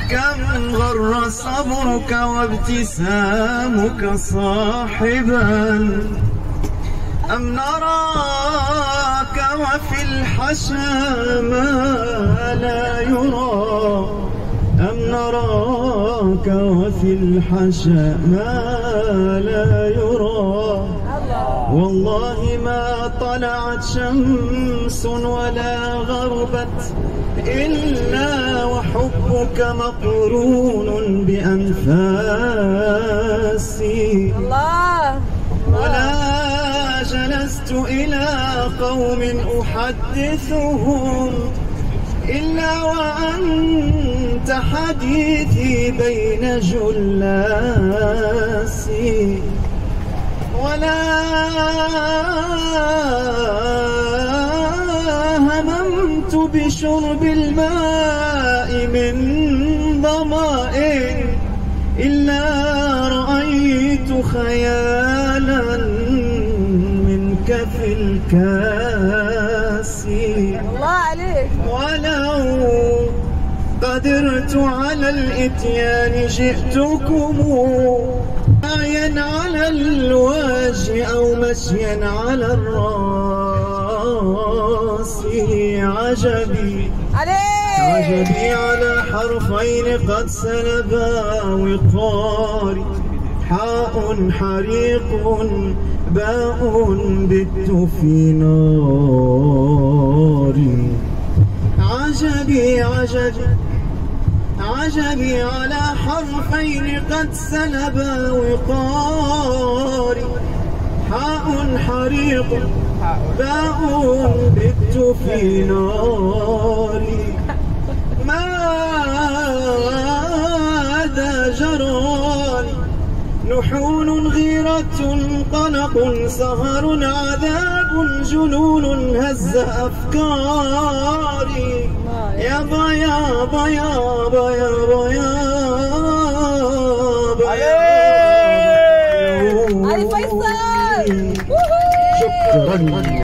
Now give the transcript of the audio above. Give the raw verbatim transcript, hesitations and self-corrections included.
كم غر صبرك وابتسامك صاحبا، أم نراك وفي الحشا ما لا يرى، أم نراك وفي الحشا ما لا يرى. والله ما طلعت شمس ولا غربت إلا وحبك مقرون بأنفاسي. الله. ولا جلست إلى قوم أحدثهم إلا وأنت حديثي بين جلاسي. ولا هممت بشرب الماء من ظمأ إلا رأيت خيالا منك في الكاس. الله عليك. ولو قدرت على الإتيان جئتكم مشيا على الوجه أو مشيا على الراس. عجبي عجبي على حرفين قد سلبا وقاري، حاء حريق باء بت في ناري. عجبي عجبي عجبي على حرفين قد سلبا وقاري، حاء حريق باء بت في ناري. ماذا جرالي؟ نحول غيرة قلق سهر عذاب جنون هز أفكاري. يابا يابا يابا يابا يابا علي فيصل. شكرا.